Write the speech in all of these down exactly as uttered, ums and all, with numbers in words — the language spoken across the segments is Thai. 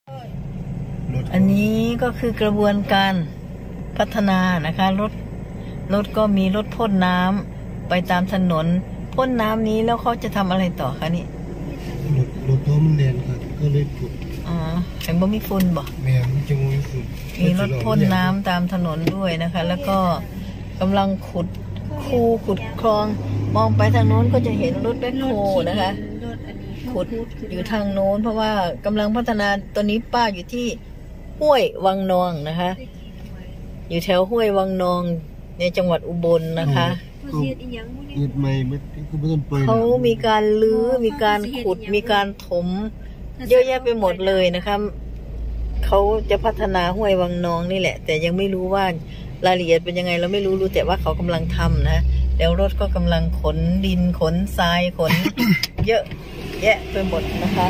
อันนี้ก็คือกระบวนการพัฒนานะคะรถรถก็มีรถพ่นน้ำไปตามถนนพ่นน้ำนี้แล้วเขาจะทำอะไรต่อคะนี่รถรถเพราะมันแดนครับก็เลยฝุ่นอ๋อแห่งบ่มีฝุ่นบ่แม่มันจะมีฝุ่นมีรถพ่นน้ำตามถนนด้วยนะคะแล้วก็กำลังขุดคูขุดคลองมองไปทางโน้นก็จะเห็นรถแบ็คโฮนะคะขุดอยู่ทางโน้นเพราะว่ากำลังพัฒนาตอนนี้ป้าอยู่ที่ห้วยวังนองนะคะอยู่แถวห้วยวังนองในจังหวัดอุบลนะคะเขามีการลื้อมีการขุดมีการถมเยอะแยะไปหมดเลยนะคะเขาจะพัฒนาห้วยวังนองนี่แหละแต่ยังไม่รู้ว่ารายละเอียดเป็นยังไงเราไม่รู้รู้แต่ว่าเขากำลังทำนะแล้วรถก็กำลังขนดินขนทรายขน เยอะแยะไปหมดนะคะ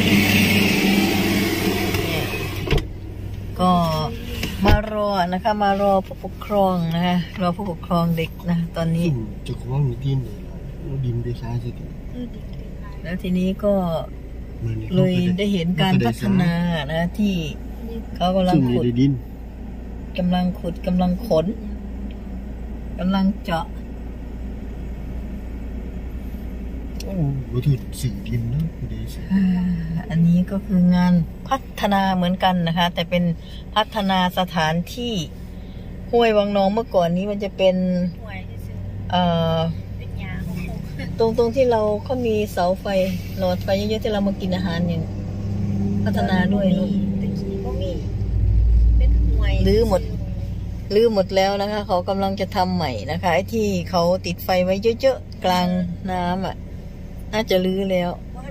เนี่ยก็มารอนะคะมารอผู้ปกครองนะคะรอผู้ปกครองเด็กนะตอนนี้จะคว้างมีดินเลยดินไปซ้ายสิแล้วทีนี้ก็เลยได้เห็นการพัฒนานะที่เขากำลังขุดกำลังขุดกำลังขนกำลังเจาะโอ้วัตถุสื่อดินนะอันนี้ก็คืองานพัฒนาเหมือนกันนะคะแต่เป็นพัฒนาสถานที่ห้วยวังนองเมื่อก่อนนี้มันจะเป็นเอ่อตรงตรงที่เราเขามีเสาไฟหลอดไฟเยอะๆที่เรามากินอาหารเนี่ยพัฒนาด้วยเนาะลื้อหมดลื้อหมดแล้วนะคะเขากำลังจะทำใหม่นะคะไอ้ที่เขาติดไฟไว้เยอะๆกลางน้ำอ่ะน่าจะลื้อแล้ว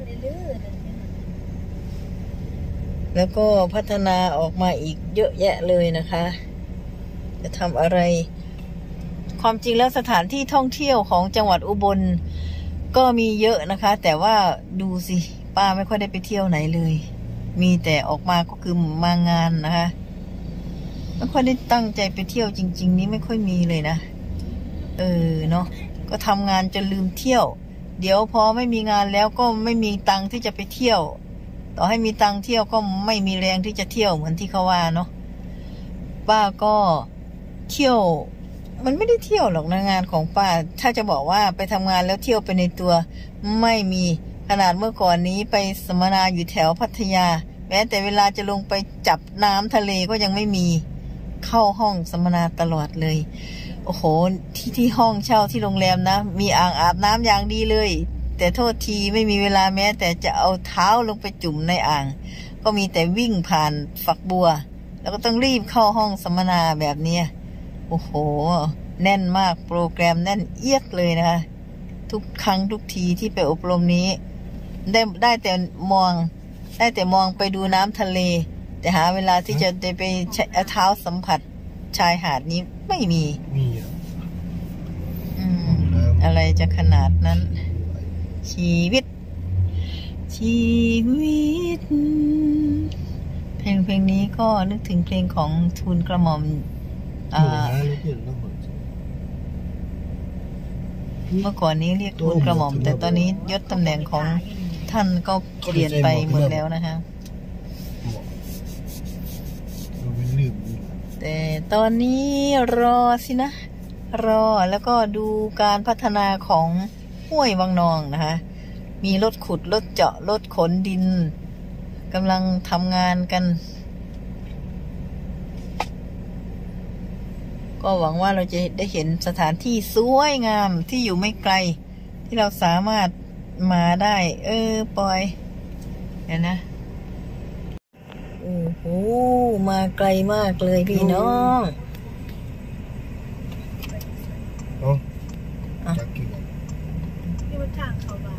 แล้วก็พัฒนาออกมาอีกเยอะแยะเลยนะคะจะทำอะไรความจริงแล้วสถานที่ท่องเที่ยวของจังหวัดอุบลก็มีเยอะนะคะแต่ว่าดูสิป้าไม่ค่อยได้ไปเที่ยวไหนเลยมีแต่ออกมาก็คือมางานนะคะไม่ค่อยได้ตั้งใจไปเที่ยวจริงๆนี้ไม่ค่อยมีเลยนะเออเนาะก็ทำงานจนลืมเที่ยวเดี๋ยวพอไม่มีงานแล้วก็ไม่มีตังค์ที่จะไปเที่ยวต่อให้มีตังค์เที่ยวก็ไม่มีแรงที่จะเที่ยวเหมือนที่เขาว่าเนาะป้าก็เที่ยวมันไม่ได้เที่ยวหรอกนะงานของป้าถ้าจะบอกว่าไปทำงานแล้วเที่ยวไปในตัวไม่มีขนาดเมื่อก่อนนี้ไปสัมมนาอยู่แถวพัทยาแม้แต่เวลาจะลงไปจับน้ำทะเลก็ยังไม่มีเข้าห้องสัมมนาตลอดเลยโอ้โหที่ที่ห้องเช่าที่โรงแรมนะมีอ่างอาบน้ำอย่างดีเลยแต่โทษทีไม่มีเวลาแม้แต่จะเอาเท้าลงไปจุ่มในอ่างก็มีแต่วิ่งผ่านฝักบัวแล้วก็ต้องรีบเข้าห้องสัมมนาแบบนี้โอ้โหแน่นมากโปรแกรมแน่นเอียดเลยนะคะทุกครั้งทุกทีที่ไปอบรมนี้ได้ได้แต่มองได้แต่มองไปดูน้ำทะเลแต่หาเวลาที่จะได้ไปเท้าสัมผัสชายหาดนี้ไม่มีมีอืมอะไรจะขนาดนั้นชีวิตชีวิตเพลงเพลงนี้ก็นึกถึงเพลงของทูลกระหม่อมอ่าเมื่อก่อนนี้เรียกทูลกระหม่อมแต่ตอนนี้ยศตำแหน่งของท่านก็เปลี่ยนไปหมดแล้วนะคะแต่ตอนนี้รอสินะรอแล้วก็ดูการพัฒนาของห้วยวังนองนะคะมีรถขุดรถเจาะรถขนดินกำลังทำงานกันก็หวังว่าเราจะได้เห็นสถานที่สวยงามที่อยู่ไม่ไกลที่เราสามารถมาได้เออปอยเดี๋ยวนะโอ้โหมาไกลมากเลยพี่น้องอ๋อจากกี่วันที่วัดทางเขาบ้าน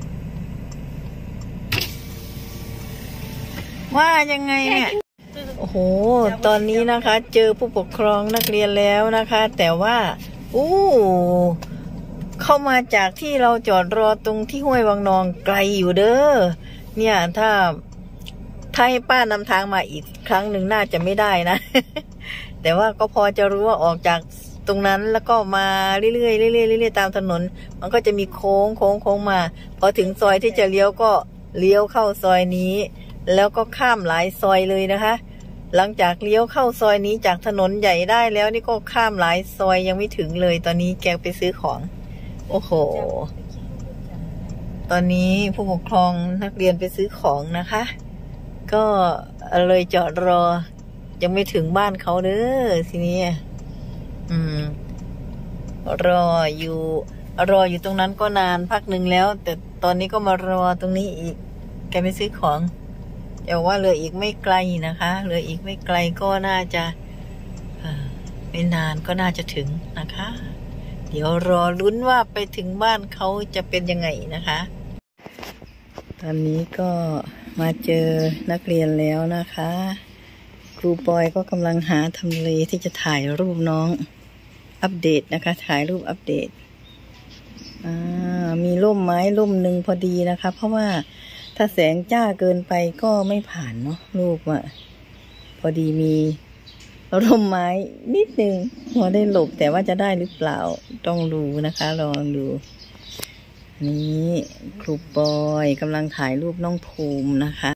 ว่ายังไงเนี่ยโอ้โหตอนนี้นะคะเจอผู้ปกครองนักเรียนแล้วนะคะแต่ว่าอู้เข้ามาจากที่เราจอดรอตรงที่ห้วยวังนองไกลอยู่เด้อเนี่ยถ้าถ้าให้ป้านำทางมาอีกครั้งหนึ่งน่าจะไม่ได้นะแต่ว่าก็พอจะรู้ว่าออกจากตรงนั้นแล้วก็มาเรื่อยๆเรื่อยๆเรื่อยๆตามถนนมันก็จะมีโค้งโค้งโค้งมาพอถึงซอยที่จะเลี้ยวก็เลี้ยวเข้าซอยนี้แล้วก็ข้ามหลายซอยเลยนะคะหลังจากเลี้ยวเข้าซอยนี้จากถนนใหญ่ได้แล้วนี่ก็ข้ามหลายซอยยังไม่ถึงเลยตอนนี้แกไปซื้อของโอ้โหตอนนี้ผู้ปกครองนักเรียนไปซื้อของนะคะก็เลยจอดรอยังไม่ถึงบ้านเขาเด้อทีนี้อืมรออยู่รออยู่ตรงนั้นก็นานพักหนึ่งแล้วแต่ตอนนี้ก็มารอตรงนี้อีกแกไปซื้อของแต่ว่าเหลืออีกไม่ไกลนะคะเหลืออีกไม่ไกลก็น่าจะไม่นานก็น่าจะถึงนะคะเดี๋ยวรอลุ้นว่าไปถึงบ้านเขาจะเป็นยังไงนะคะตอนนี้ก็มาเจอนักเรียนแล้วนะคะครูปอยก็กำลังหาทำเลที่จะถ่ายรูปน้องอัปเดตนะคะถ่ายรูปอัปเดตมีร่มไม้ร่มหนึ่งพอดีนะคะเพราะว่าถ้าแสงจ้าเกินไปก็ไม่ผ่านเนาะรูปอ่ะพอดีมีร่มไม้นิดนึงพอได้หลบแต่ว่าจะได้หรือเปล่าต้องดูนะคะลองดูนี่ครูปอยกำลังถ่ายรูปน้องภูมินะคะ